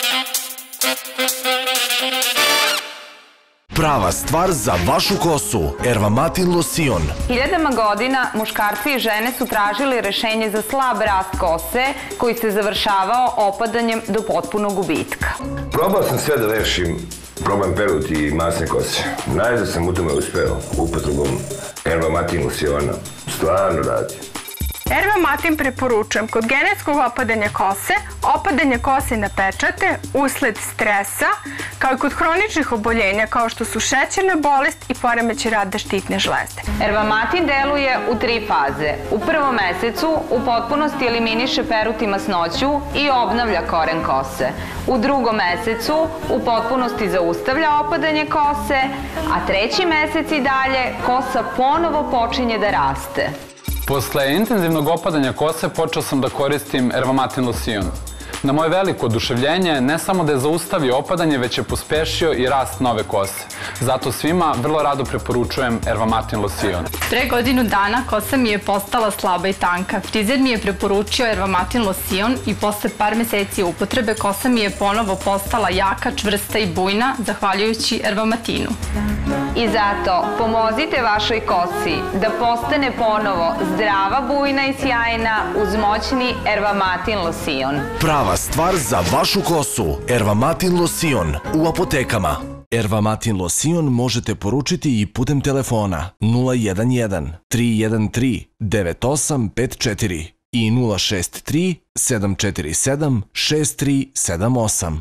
Prava stvar za vašu kosu. Ervamatin losion. Hiljadama godina muškarci i žene su tražili rešenje za slab rast kose koji se završavao opadanjem do potpunog gubitka. Probao sam sve da rešim problem peruti i masne kose. Najzad sam u tome uspeo upotrebom Ervamatin losiona. Stvarno radi. Ervamatin preporučujem kod genetskog opadanja kose, opadanja kose na pečate, usled stresa, kao i kod hroničnih oboljenja kao što su šećerna bolest i poremećaj rada štitne žlezde. Ervamatin deluje u tri faze. U prvom mesecu u potpunosti eliminiše perut i masnoću i obnavlja koren kose. U drugom mesecu u potpunosti zaustavlja opadanje kose, a treći mesec i dalje kosa ponovo počinje da raste. Posle intenzivnog opadanja kose počeo sam da koristim Ervamatin losion. Na moje veliko oduševljenje, ne samo da je zaustavio opadanje, već je pospešio i rast nove kose. Zato svima vrlo rado preporučujem Ervamatin losion. Pre godinu dana kosa mi je postala slaba i tanka. Frizer mi je preporučio Ervamatin losion i posle par meseci upotrebe kosa mi je ponovo postala jaka, čvrsta i bujna, zahvaljujući Ervamatinu. I zato pomozite vašoj kosi da postane ponovo zdrava, bujna i sjajna uz moćni Ervamatin losion. Prava stvar za vašu kosu. Ervamatin losion u apotekama. Ervamatin losion možete poručiti i putem telefona nula jedan jedan tri jedan tri devet osam pet četiri i nula šest tri sedam četiri sedam šest tri sedam osam.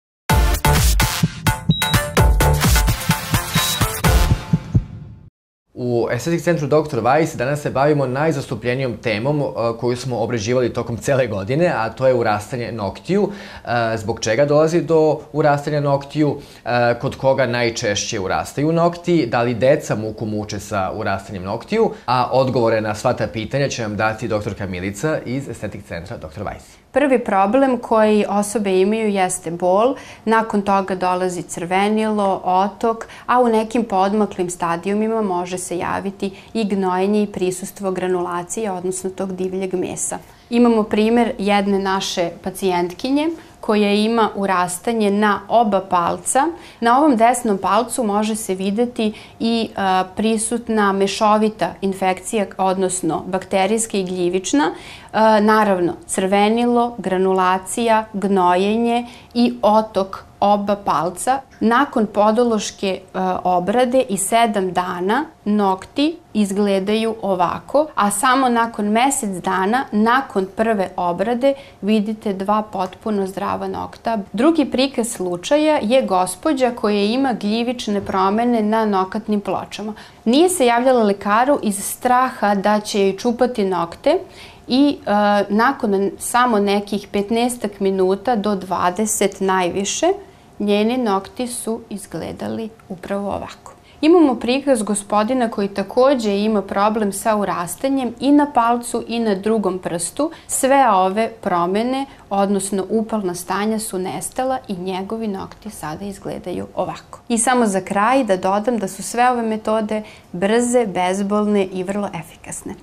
U Estetik centru doktor Weiss danas se bavimo najzastupljenijom temom koju smo obrađivali tokom cele godine, a to je urastanje noktiju. Zbog čega dolazi do urastanja noktiju, kod koga najčešće urastaju nokti, da li deca muku muče sa urastanjem noktiju, a odgovore na sva ta pitanja će vam dati doktorka Milica iz Estetik centra doktor Weiss. Prvi problem koji osobe imaju jeste bol, nakon toga dolazi crvenilo, otok, a u nekim poodmaklim stadijumima može se javiti i gnojenje i prisustvo granulacije, odnosno tog divljeg mesa. Imamo primer jedne naše pacijentkinje koja ima urastanje na oba palca. Na ovom desnom palcu može se videti i prisutna mešovita infekcija, odnosno bakterijska i gljivična. Naravno, crvenilo, granulacija, gnojenje i otok oba palca. Nakon podološke obrade i sedam dana nokti izgledaju ovako, a samo nakon mesec dana, nakon prve obrade, vidite dva potpuno zdrava nokta. Drugi prikaz slučaja je gospođa koja ima gljivične promene na nokatnim pločama. Nije se javljala lekaru iz straha da će joj čupati nokte, i nakon samo nekih petnaestak minuta do dvadeset najviše, njeni nokti su izgledali upravo ovako. Imamo prikaz gospodina koji takođe ima problem sa urastanjem i na palcu i na drugom prstu. Sve ove promene, odnosno upalna stanja, su nestala i njegovi nokti sada izgledaju ovako. I samo za kraj da dodam da su sve ove metode brze, bezbolne i vrlo efikasne.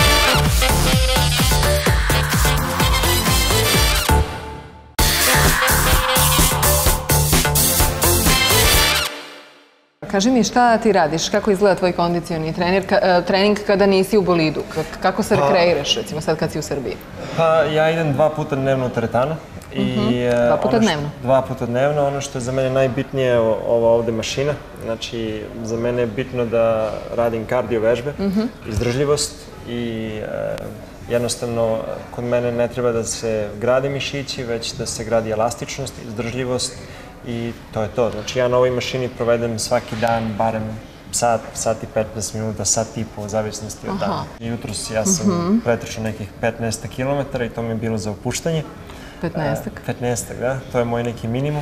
Kaži mi šta ti radiš, kako izgleda tvoj kondicioni trening kada nisi u bolidu? Kako se rekreiraš, recimo sad kad si u Srbiji? Pa ja idem dva puta dnevno u teretanu. Dva puta dnevno? Dva puta dnevno. Ono što je za mene najbitnije je ova ovde mašina. Znači, za mene je bitno da radim kardio vežbe, izdržljivost i jednostavno kod mene ne treba da se grade mišići, već da se gradi elastičnost, izdržljivost. I to je to. Znači ja na ovoj mašini provedem svaki dan barem sat, sat i petnaest minuta, sat i po, u zavisnosti od dana. Jutros ja sam pretrčao nekih petnaest kilometara i to mi je bilo za opuštanje. petnaestak? petnaestak, da. To je moj neki minimum.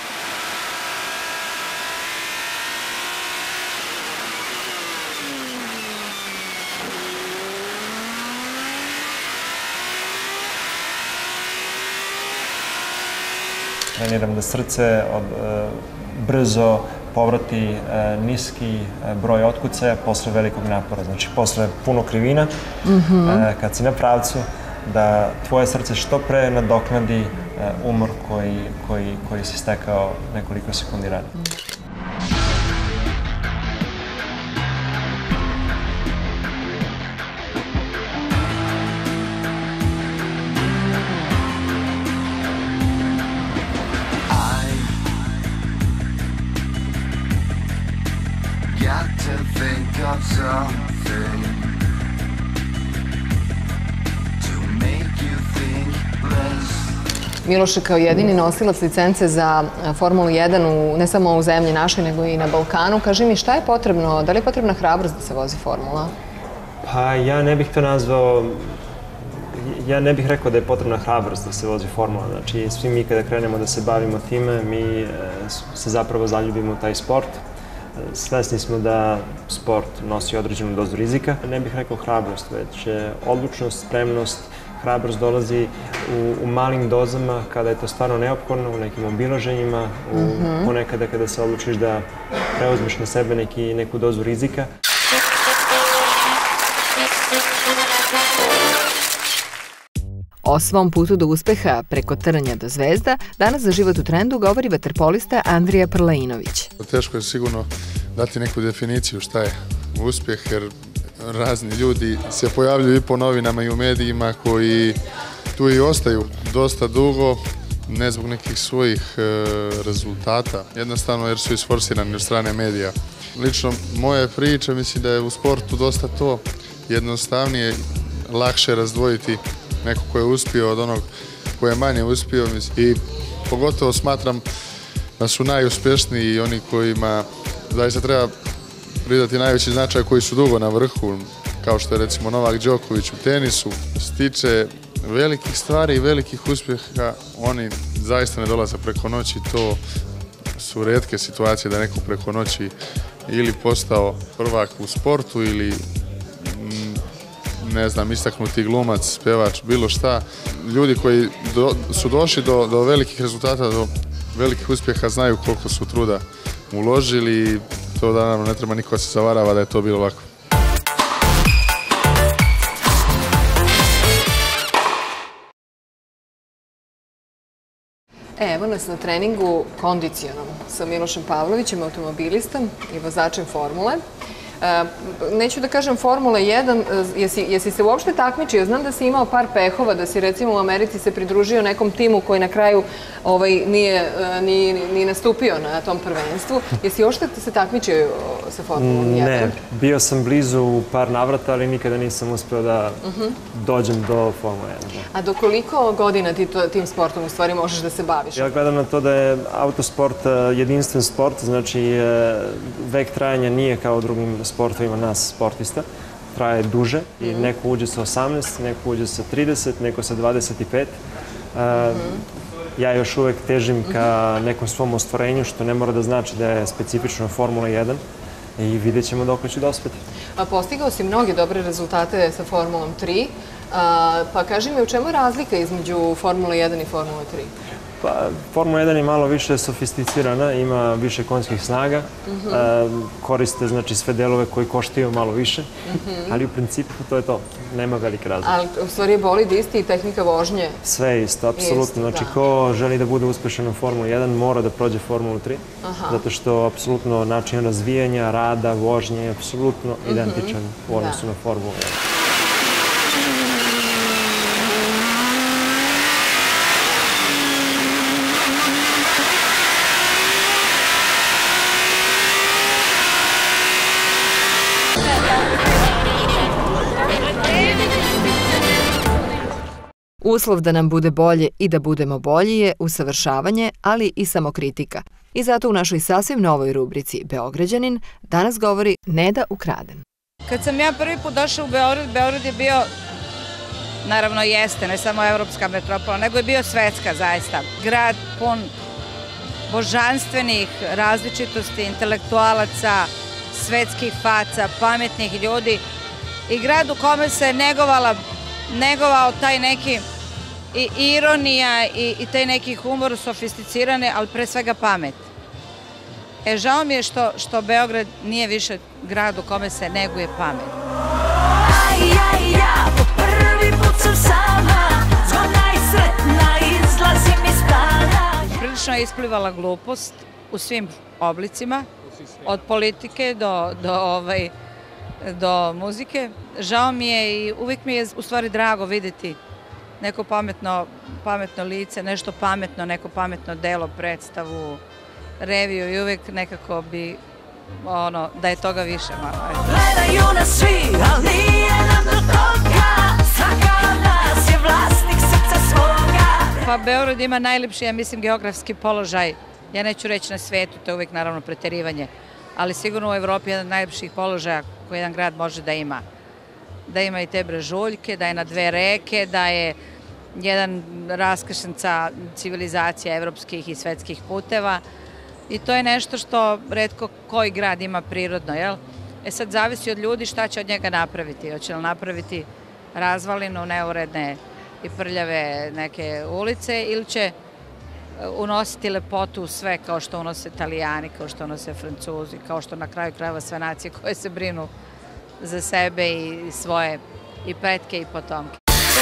Treniram da srce brzo povrati niski broj otkucaja posle velikog napora. Znači, posle puno krivina, kad si na pravcu, da tvoje srce što pre nadoknadi umor koji si stekao nekoliko sekundi ranije. Miloše, kao jedini nosilac licence za Formulu jedan, ne samo u zemlji našoj, nego i na Balkanu, kaži mi šta je potrebno, da li je potrebna hrabrost da se vozi Formula? Pa ja ne bih to nazvao, ja ne bih rekao da je potrebna hrabrost da se vozi Formula. Znači, svi mi kada krenemo da se bavimo time, mi se zapravo zaljubimo u taj sport. Svesni smo da sport nosi određenu dozu rizika. Ne bih rekao hrabrost, već odlučnost, spremnost. Hrabrost dolazi u, u malim dozama kada je to stvarno neophodno, u nekim obilaženjima, u, mm-hmm. ponekada kada se odlučiš da preuzmeš na sebe neki, neku dozu rizika. O svom putu do uspeha preko trnja do zvezda danas za Život u trendu govori vaterpolista Andrija Prlainović. Teško je sigurno dati neku definiciju šta je uspjeh, jer razni ljudi se pojavljuju i po novinama i u medijima koji tu i ostaju dosta dugo, ne zbog nekih svojih e, rezultata, jednostavno jer su isforsirani od strane medija. Lično moje priče, mislim da je u sportu dosta to jednostavnije, lakše razdvojiti neko ko je uspio od onog ko je manje uspio. Mislim. I pogotovo smatram da su najuspješniji i oni kojima zaista treba pridati najveći značaj, koji su dugo na vrhu, kao što je recimo Novak Đoković u tenisu. Što se tiče velikih stvari i velikih uspjeha, oni zaista ne dolaze preko noći. To su retke situacije da neko preko noći ili postao prvak u sportu ili ne znam, istaknuti glumac, pevač, bilo šta. Ljudi koji do, su došli do, do velikih rezultata, do velikih uspjeha, znaju koliko su truda uložili i to da naravno ne treba niko se zavarava da je to bilo lako. E, evo nas na treningu kondicionom sa Milošem Pavlovićem, automobilistom i vozačem Formule. Neću da kažem Formula jedan, jesi, jesi se uopšte takmičio? Znam da si imao par pehova, da si recimo u Americi se pridružio nekom timu koji na kraju ovaj, nije ni, ni nastupio na tom prvenstvu. Jesi uopšte se takmičio sa Formulom jedan? Ne, bio sam blizu u par navrata, ali nikada nisam uspeo da uh-huh. dođem do Formula jedan. A do koliko godina ti to, tim sportom u stvari možeš da se baviš? Ja gledam na to da je autosport jedinstven sport, znači vek trajanja nije kao u drugim sportovima nas sportista, traje duže i neko uđe sa osamnaest, neko uđe sa trideset, neko sa dvadeset pet. Ja još uvek težim ka nekom svom ostvarenju, što ne mora da znači da je specifično Formula jedan i vidjet ćemo dok ću dospeti. Postigao si mnoge dobre rezultate sa Formulom tri, pa kaži mi u čemu je razlika između Formule jedan i Formule tri? Pa, Formula jedan je malo više sofisticirana, ima više konjskih snaga, uh-huh. koriste znači sve delove koji koštaju malo više, uh-huh. ali u principu to je to, nema velike razlike. Ali u stvari je bolid isti i tehnika vožnje? Sve je isto, apsolutno. Znači, da. Ko želi da bude uspešan u Formuli jedan mora da prođe Formulu tri, Aha. zato što apsolutno način razvijanja, rada, vožnje je apsolutno uh-huh. identičan u odnosu da. na Formulu jedan. Uslov da nam bude bolje i da budemo bolji je usavršavanje, ali i samokritika. I zato u našoj sasvim novoj rubrici Beograđanin danas govori Neda Ukraden. Kad sam ja prvi put došla u Beograd, Beograd je bio, naravno jeste, ne samo evropska metropola, nego je bio svetska zaista. Grad pun božanstvenih različitosti, intelektualaca, svetskih faca, pametnih ljudi i grad u kome se negovala negovao taj neki i ironija i, i taj neki humor sofisticirane, ali pre svega pamet. E, žao mi je što, što Beograd nije više grad u kome se neguje pamet. Aj, aj, ja, po prvi put sam sama, zgodna i sretna, izlazim iz stana. Prilično je isplivala glupost u svim oblicima, od politike do, do ovaj, do muzike. Žao mi je i uvijek mi je u stvari drago vidjeti neko pametno, pametno lice, nešto pametno, neko pametno delo, predstavu, reviju i uvijek nekako bi, ono, da je toga više malo. Gledaju nas svi, Pa Beograd ima najlepši, ja mislim, geografski položaj. Ja neću reći na svetu, to je uvijek naravno preterivanje, ali sigurno u Evropi je jedan od najlepših položaja koji jedan grad može da ima. Da ima i te brežuljke, da je na dve reke, da je jedan raskrsnica civilizacija evropskih i svetskih puteva. I to je nešto što retko koji grad ima prirodno, jel? E sad zavisi od ljudi šta će od njega napraviti. Hoće li napraviti razvalinu, neuredne i prljave neke ulice ili će unositi lepotu u sve kao što unose Italijani, kao što unose Francuzi, kao što na kraju krajeva sve nacije koje se brinu za sebe i svoje i pretke i potomke.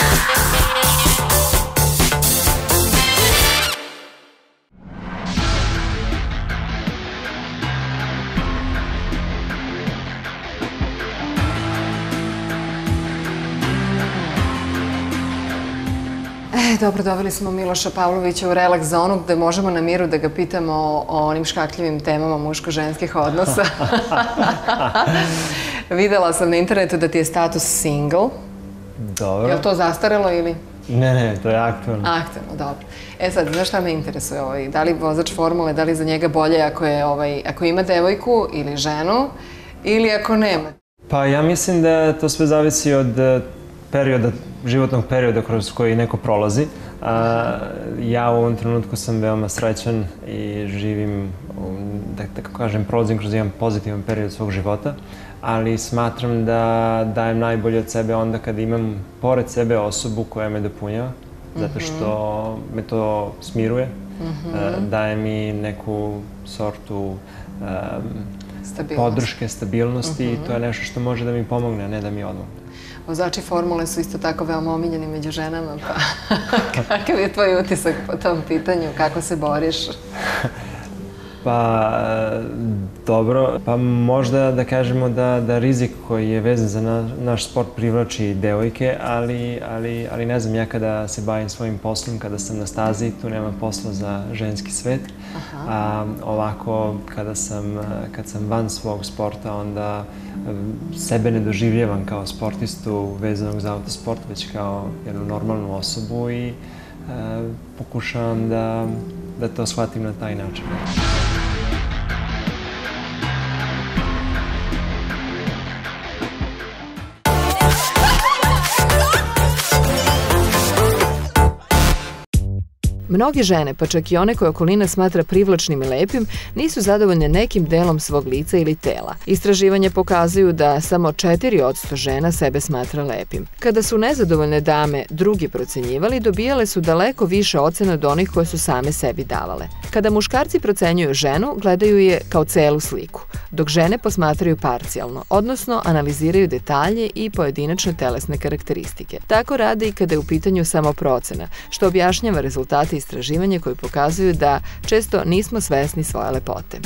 E, dobro, doveli smo Miloša Pavlovića u relaks zonu gde možemo na miru da ga pitamo o onim škakljivim temama muško-ženskih odnosa. Videla sam na internetu da ti je status single. Dobro. Je li to zastarelo ili? Ne, ne, to je aktualno. Aktualno, dobro. E sad, znaš šta me interesuje? Ovaj, da li vozač formule, da li za njega bolje ako, je, ovaj, ako ima devojku ili ženu ili ako nema? Pa ja mislim da to sve zavisi od perioda, životnog perioda kroz koji neko prolazi. Ja u ovom trenutku sam veoma srećan i živim, da tako kažem, prolazim kroz jedan pozitivan period svog života, ali smatram da dajem najbolje od sebe onda kada imam pored sebe osobu koja me dopunjava, zato što me to smiruje, daje mi neku sortu podrške, stabilnosti i to je nešto što može da mi pomogne, a ne da mi odmogne. Vozači formule su isto tako veoma omiljeni među ženama, pa kakav je tvoj utisak po tom pitanju, kako se boriš? Pa, dobro, pa možda da kažemo da rizik koji je vezan za naš sport privlači devojke, ali ne znam, ja kada se bavim svojim poslom, kada sam na stazi, tu nema posla za ženski svet. Ovako, kada sam van svog sporta, onda sebe ne doživljavam kao sportistu vezanog za autosport, već kao jednu normalnu osobu i pokušavam da to shvatim na taj način. Mnoge žene, pa čak i one koje okolina smatra privlačnim i lepim, nisu zadovoljne nekim delom svog lica ili tela. Istraživanja pokazuju da samo četiri posto žena sebe smatra lepim. Kada su nezadovoljne dame drugi procenjivali, dobijale su daleko više ocena od onih koje su same sebi davale. Kada muškarci procenjuju ženu, gledaju je kao celu sliku, dok žene posmatraju parcijalno, odnosno analiziraju detalje i pojedinačne telesne karakteristike. Tako rade i kada je u pitanju samo procena, što objašnjava rezultate istraživanja koji pokazuju da često nismo svesni svoje lepote.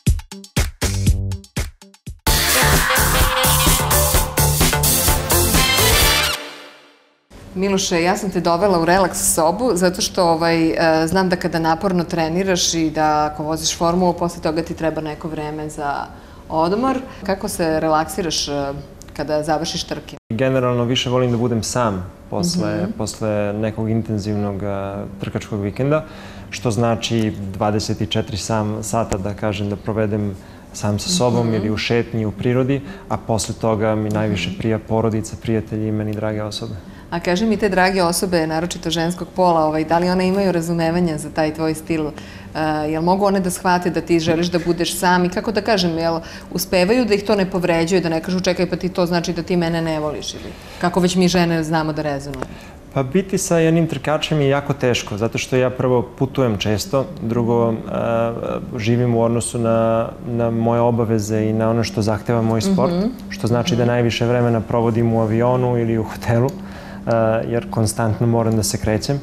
Miloše, ja sam te dovela u relaks sobu zato što znam da kada naporno treniraš i da ako voziš formulu, posle toga ti treba neko vreme za odmor. Kako se relaksiraš kada završiš trke? Generalno više volim da budem sam posle nekog intenzivnog trkačkog vikenda, što znači dvadeset četiri sata da kažem da provedem sam sa sobom ili u šetnji, u prirodi, a posle toga mi najviše prija porodica, prijatelji i meni drage osobe. A kaži mi, te drage osobe, naročito ženskog pola, da li one imaju razumevanja za taj tvoj stil? Jel mogu one da shvate da ti želiš da budeš sam i kako da kažem, jel uspevaju da ih to ne povređuje, da ne kažu čekaj pa ti to znači da ti mene ne voliš ili kako već mi žene znamo da rezonujemo? Pa biti sa jednim trkačem je jako teško, zato što ja prvo putujem često, drugo živim u odnosu na moje obaveze i na ono što zahteva moj sport, što znači da najviše vremena provodim u avionu ili u hotelu, jer konstantno moram da se krećem.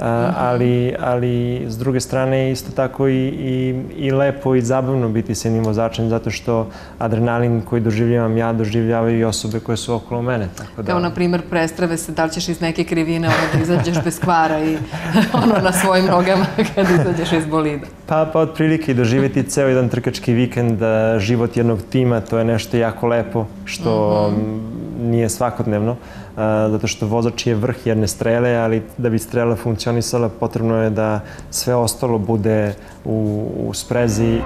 Ali s druge strane isto tako i lepo i zabavno biti sa jednim vozačem zato što adrenalin koji doživljavam ja doživljavaju i osobe koje su okolo mene. Kao na primjer prestrave se da li ćeš iz neke krivine da izađeš bez kvara i na svojim nogama kada izađeš iz bolida. Pa otprilike i doživjeti ceo jedan trkački vikend, život jednog tima, to je nešto jako lepo što nije nije svakodnevno, zato što vozač je vrh jedne strele, ali da bi strela funkcionisala potrebno je da sve ostalo bude u, u sprezi.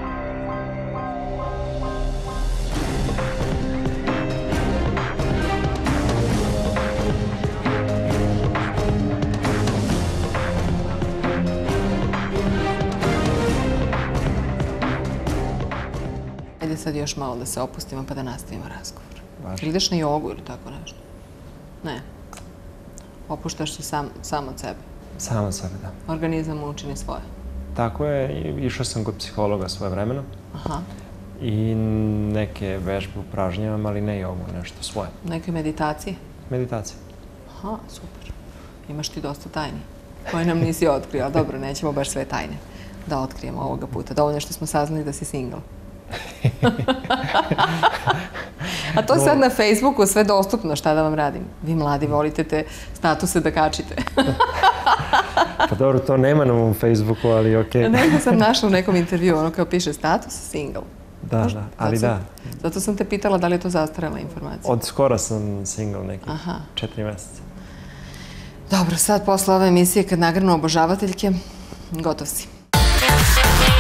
Ajde sad još malo da se opustimo pa da nastavimo razgovor. Ili ideš na jogu ili tako nešto? Ne. Opuštaš se sam, sam od sebe? Sam od sebe, da. Organizam učini svoje? Tako je. Išao sam kod psihologa svoje vremeno. Aha. I neke vežbe upražnjavam, ali ne jogu, nešto svoje. Neke meditacije? Meditacije. Aha, super. Imaš ti dosta tajni koje nam nisi otkrio, ali dobro, nećemo baš sve tajne da otkrijemo ovoga puta. Dovoljno što smo saznali da si single. A to je sad na Facebooku sve dostupno, šta da vam radim? Vi mladi volite te statuse da kačite. Pa dobro, to nema na mom Facebooku, ali okej. Nego sam našla u nekom intervju, ono kao piše status single. Da, da, ali da. Zato sam te pitala da li je to zastarela informacija. Od skora sam single neki, četiri meseca. Dobro, sad posle ove emisije kad nagrnu obožavateljke, gotov si.